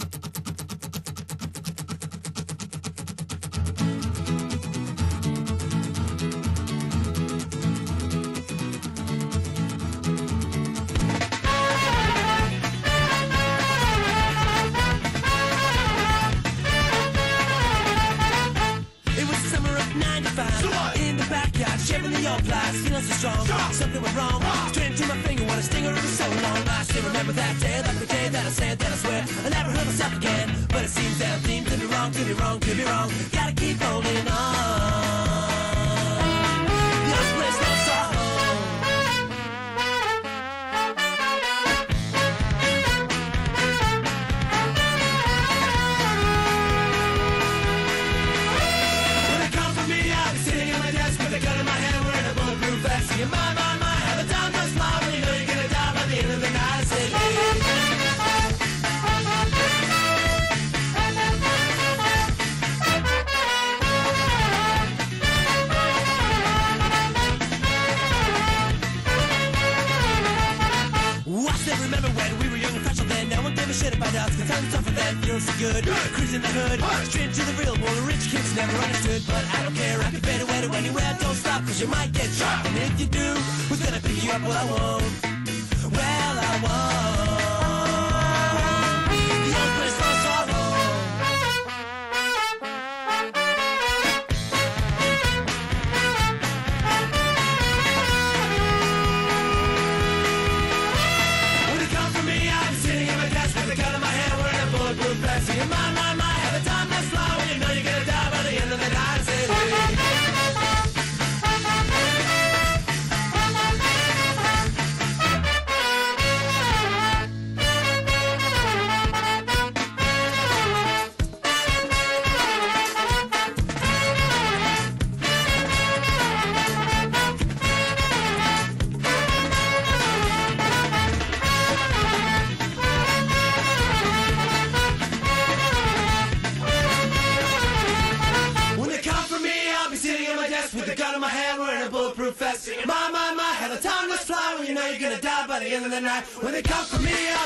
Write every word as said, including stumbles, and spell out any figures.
In the backyard, shaving the old glass, feeling so strong. strong. Something went wrong. Ah. Straight into my finger, what a stinger, it was so long. I still remember that day, like the day that I said that I swear I never hurt myself again. But it seems that I'm could be wrong, could be wrong, could be wrong. Gotta keep holding on. Lost place, lost our home. When they come for me, I'll be sitting at my desk with a gun in my hand, wearing a bulletproof vest. Singing, my, my, my, have a time that's fly when you know you're gonna die by the end of the night. I say, I still remember when we were young and fresh then. No one gave a shit about us, cause times tougher then. Feeling so good, cruising the hood, straight into the real world. The rich kids never understood, but I don't care. I can fade away to anywhere. Don't stop, cause you might get shot. And if you do, who's gonna pick you up? Well, I won't. Well, I won't. The old place lost our home. When they come for me, I'll be sitting at my desk with a gun in my hand, wearing a bulletproof vest. Singing, my, my, my, have a time that's fly when you know you're gonna die by the end of the night. I say, with a gun in my hand, wearing a bulletproof vest. Singing, my, my, my, have a time let's fly when you know you're gonna die by the end of the night. When they come for me,